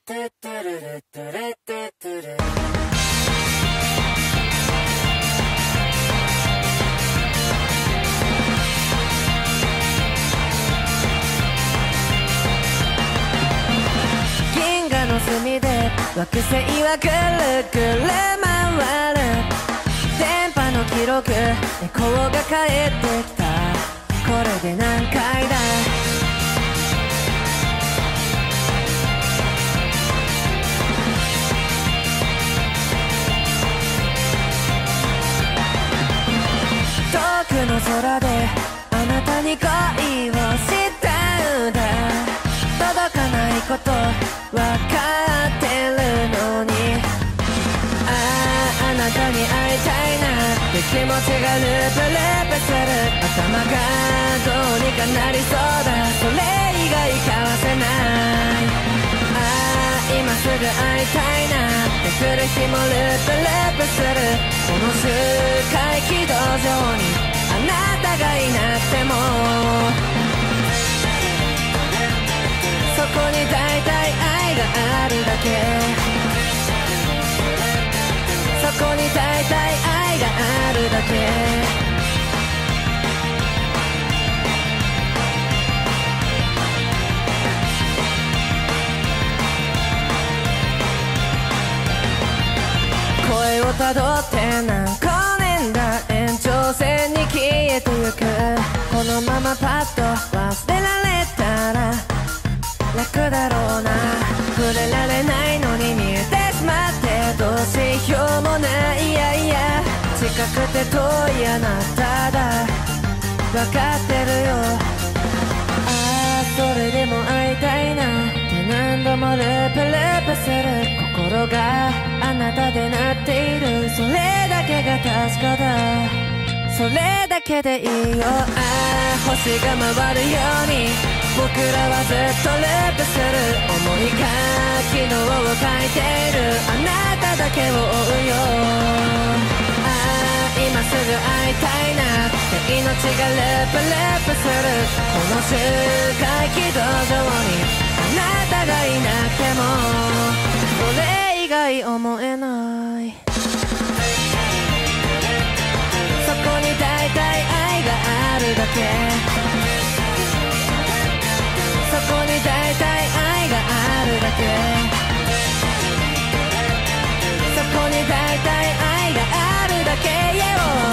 銀河の隅で惑星はぐるぐる回る。電波の記録、エコーが返ってきた。これで何回だ。遠くの空であなたに恋をしたんだ。届かないことわかってるのに、あなたに会いたいなって気持ちがループループする。頭がどうにかなりそうだ。それ以外交わせない。今すぐ会いたいなって来る日もループループする。この周回軌道上にあなたがいなくても、そこに大体愛があるだけ。そこに大体愛があるだけ。声をたどって何光年だ。延長線に消えてゆく。このままパッと忘れられたら楽だろうな。触れられないのに見えてしまって、どうしようもない。いやいや近くて遠いあなただ。分かってるよ。それでも会いたいなって何度もループループする。心があなたで鳴っている。それだけが確かだ。それだけでいいよ。星が回るように僕らはずっとループする。重い昨日を書いているあなただけを追うよ。今すぐ会いたいなって命がループループする。この周回軌道上にあなたがいなくても、それ以外思えない。そこに大体愛があるだけ。そこに大体愛があるだけ。そこに大体愛があるだけよ。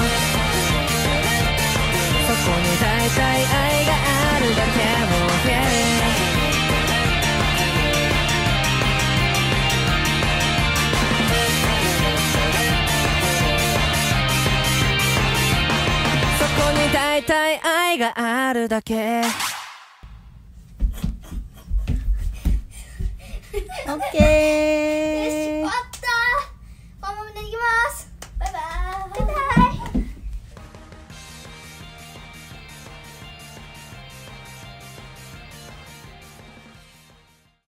そこに大体愛があるだけを、そこに大体愛があるだけ。 オッケー。